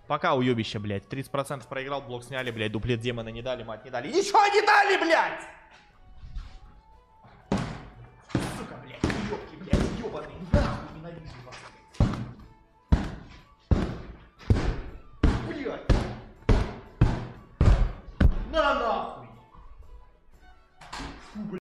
Пока, уебище, блядь. 30% проиграл, блок сняли, блядь. Дуплет демона не дали, мать, не дали. Ничего не дали, блядь! Сука, блядь, ёбки, блядь, ёбаный. Нахуй ненавижу вас. Блядь. На нахуй.